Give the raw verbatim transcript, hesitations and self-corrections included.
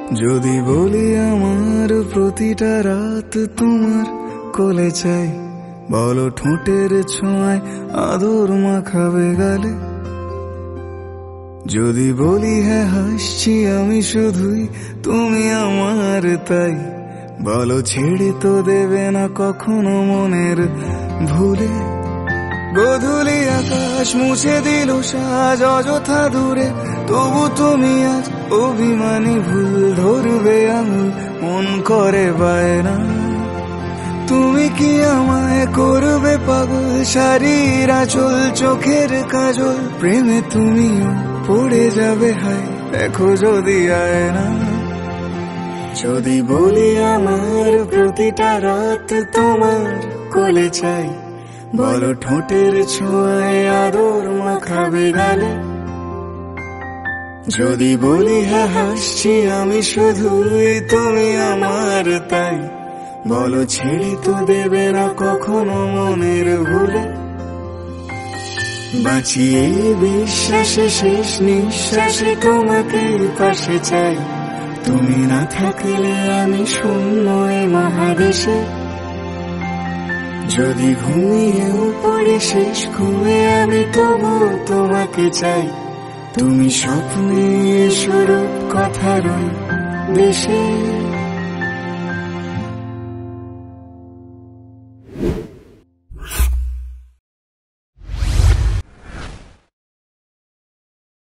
যদি বলি আমার প্রতিটা রাত তোমার কোলে চাই, বলো ঠোঁটের ছোঁয়ায় আদর মাখাবে গালে। যদি বলি হ্যাঁ হাসছি আমি শুধুই, তুমি আমার তাই, বলো ছেড়ে তো দেবে না কখনো মনের ভুলে। গোধূলি আকাশ মুছে দিল সাজ অযথা দূরে, তবু তুমি আজ অভিমানী ভুল ধরবে আঙুল, মন করে বায়না। তুমি কি আমায় করবে পাগল, শাড়ির আঁচল চোখের কাজল, প্রেমে তুমিও পড়ে যাবে হায় দেখো যদি আয়না। যদি বলি আমার প্রতিটা রাত তোমার কোলে চাই, বলো ঠোঁটের ছোঁয়ায় আদর মাখাবে গালে। যদি বলি হ্যাঁ হাসছি আমি শুধুই, তুমি আমার তাই, বলো ছেড়ে তো দেবে না কখনো মনের ভুলে। বাঁচিয়ে বিশ্বাসে শেষ নিঃশ্বাসে তোমাকে পাশে চাই, তুমি না থাকলে আমি শূন্য এ মহাদেশে। যদি ঘুমিয়েও পড়ে শেষ ঘুমে আমি তবু তোমাকে চাই, তুমি স্বপ্নে স্বরূপ কথার দেশে।